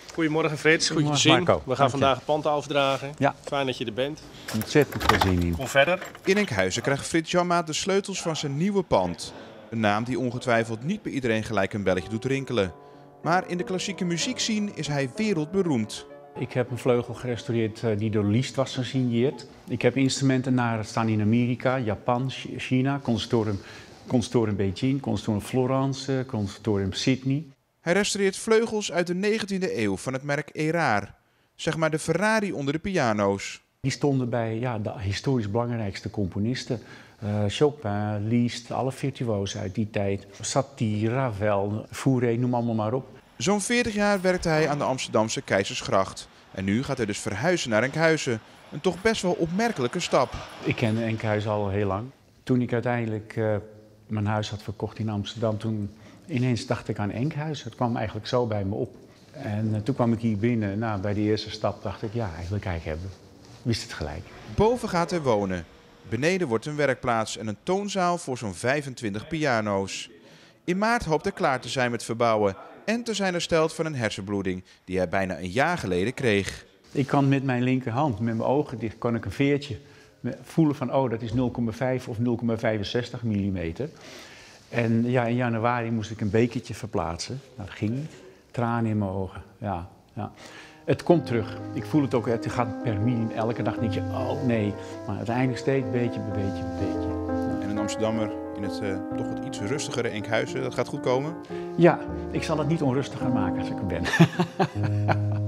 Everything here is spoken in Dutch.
Goedemorgen Frits, goed je te zien. Marco. We gaan vandaag het pand overdragen. Ja. Fijn dat je er bent. Ontzettend veel zin in. Kom verder. In Enkhuizen krijgt Frits Janmaat de sleutels van zijn nieuwe pand. Een naam die ongetwijfeld niet bij iedereen gelijk een belletje doet rinkelen. Maar in de klassieke muziekscene is hij wereldberoemd. Ik heb een vleugel gerestaureerd die door Liszt was gesigneerd. Ik heb instrumenten staan in Amerika, Japan, China, conservatorium Beijing, conservatorium Florence, conservatorium Sydney. Hij restaureert vleugels uit de 19e eeuw van het merk Erard. Zeg maar de Ferrari onder de piano's. Die stonden bij de historisch belangrijkste componisten. Chopin, Liszt, alle virtuozen uit die tijd. Satie, Ravel, Fauré, noem allemaal maar op. Zo'n 40 jaar werkte hij aan de Amsterdamse Keizersgracht. En nu gaat hij dus verhuizen naar Enkhuizen. Een toch best wel opmerkelijke stap. Ik ken Enkhuizen al heel lang. Toen ik uiteindelijk mijn huis had verkocht in Amsterdam, toen ineens dacht ik aan Enkhuizen. Het kwam eigenlijk zo bij me op. En toen kwam ik hier binnen. Nou, bij de eerste stap dacht ik, ja, ik wil kijken hebben. Wist het gelijk. Boven gaat hij wonen. Beneden wordt een werkplaats en een toonzaal voor zo'n 25 piano's. In maart hoopt hij klaar te zijn met verbouwen en te zijn hersteld van een hersenbloeding die hij bijna een jaar geleden kreeg. Ik kan met mijn linkerhand, met mijn ogen dicht, kan ik een veertje voelen van, oh, dat is 0,5 of 0,65 millimeter. En ja, in januari moest ik een bekertje verplaatsen. Nou, dat ging niet. Tranen in mijn ogen, ja. Het komt terug. Ik voel het ook, het gaat per millimeter. Elke dag denk je, oh nee. Maar uiteindelijk steeds beetje bij beetje bij beetje. Ja. En een Amsterdammer in het toch wat iets rustigere Enkhuizen, dat gaat goed komen? Ja, ik zal het niet onrustiger maken als ik er ben.